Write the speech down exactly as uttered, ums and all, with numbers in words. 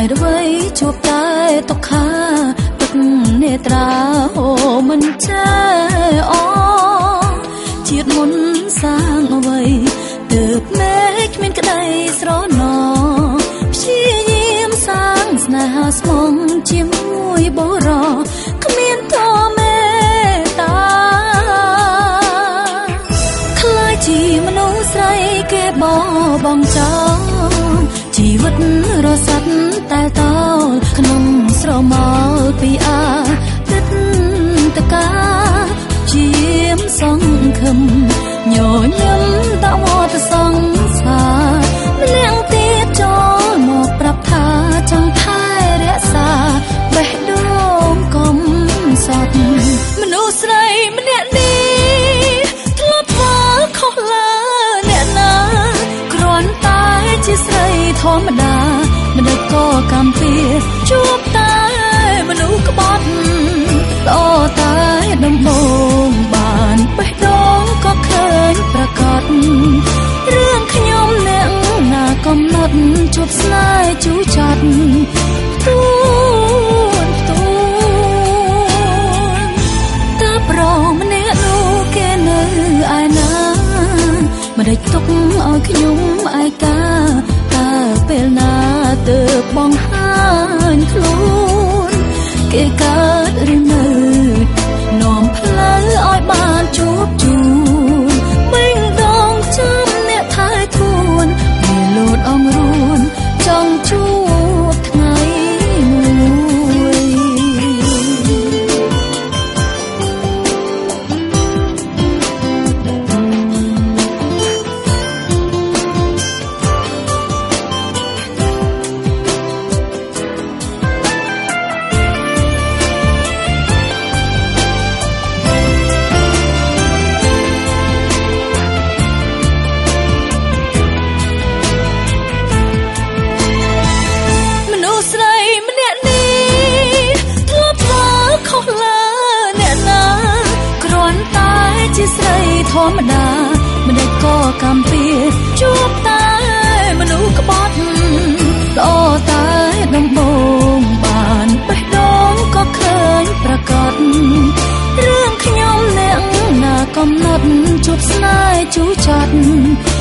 អ្វីជួបតែទុក្ខាទឹកនេត្រាហូរមិនចេះអជាតិមុនសាងអ្វីទើបមេឃគ្មានក្តីស្រណោព្យាយាមសាងស្នេហាស្មងជាមួយបរោគ្មានតមេតាខ្លាចជាមនុស្សស្រីគេបបងចោលជីវិតរសាត់តែតោលក្នុងស្រមោលពីអាទិតតកាជាមសង្ឃឹមញញឹមដាក់វត្តសង្សារម្នាក់ទៀតចូលមកប្រាប់ថាចង់ថែរក្សាបេះដូងកុំសត់មនុស្សស្រីម្នាក់នេះធ្លាប់ធ្វើខុសលើអ្នកណាគ្រាន់តែជាស្រីធម្មតាមិនដឹងក៏កំពីជួបតែមនុស្សក្បត់ល្អតែដំបងបានបេះដូងក៏ឃើញប្រកបរឿងខ្ញុំអ្នកណាកំណត់ជួបស្នេហ៍ជូរចត់ទួនទួនតើប្រម្នាក់នោះគេនៅឯណាមិនដេចទុកឲ្យខ្ញុំឯកាតើពេលណាទើបបងហាញខ្លួនគេកើតឬនៅនាំផ្លូវឲ្យបានជួបជូនមិនដងចាំអ្នកថែទួនពេលលោតអងរួនចង់ជួបថ្ងៃមួយធម្មតាមិនដេចក៏កំពីជួបតែមនុស្សក្បត់ល្អតែដំបងបានបេះដូងក៏ឃើញប្រកបរឿងខ្ញុំអ្នកណាកំណត់ជួបស្នេហ៍ជូរចត់